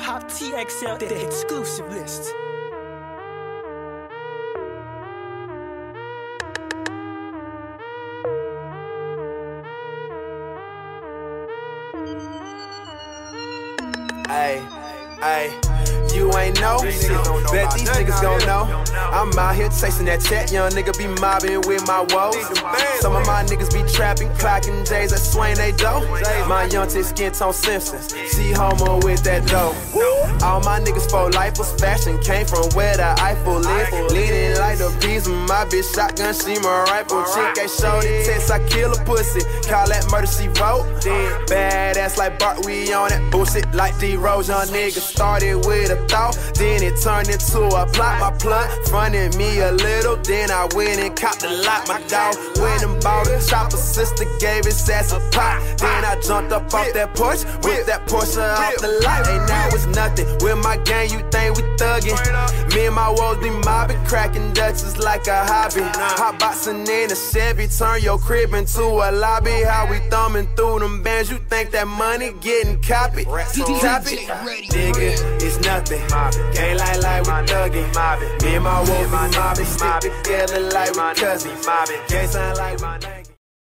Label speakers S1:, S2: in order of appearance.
S1: hop TXL, the exclusive list.
S2: Ay, you ain't know shit. Bet these niggas gon' know. I'm out here chasing that check. Young nigga be mobbing with my woes. Some of my niggas be trapping, clocking J's that swing they dough. My young chick skin tone Simpsons. She homo with that dough. All my niggas for life was fashion. Came from where the Eiffel is. Leaning like the bees with my bitch shotgun. She my rifle. Chick ain't showed it. Text I kill a pussy. Call that murder she wrote. Badass like Bart, we on that bullshit like D-Rose. Young nigga started with a thought, then it turned into a plot. My blunt fronted me a little, then I went and copped the lot. My dog went and bought a chopper. Sister gave his ass a pot. Then I jumped up off that porch, whipped that Porsche off the lot. Hey, now it's nothing. With my gang, you think we thuggin'? Me and my woes be mobbing, cracking Dutchess like a hobby. Hot boxing in a Chevy, turn your crib into a lobby. How we thumbing through them bands? You think that money getting copied? Top it, nigga, it's nothing. Can't lie like we thuggin'. Me and my woes be mobbing, stick together like we cousins. Can't sound like my name.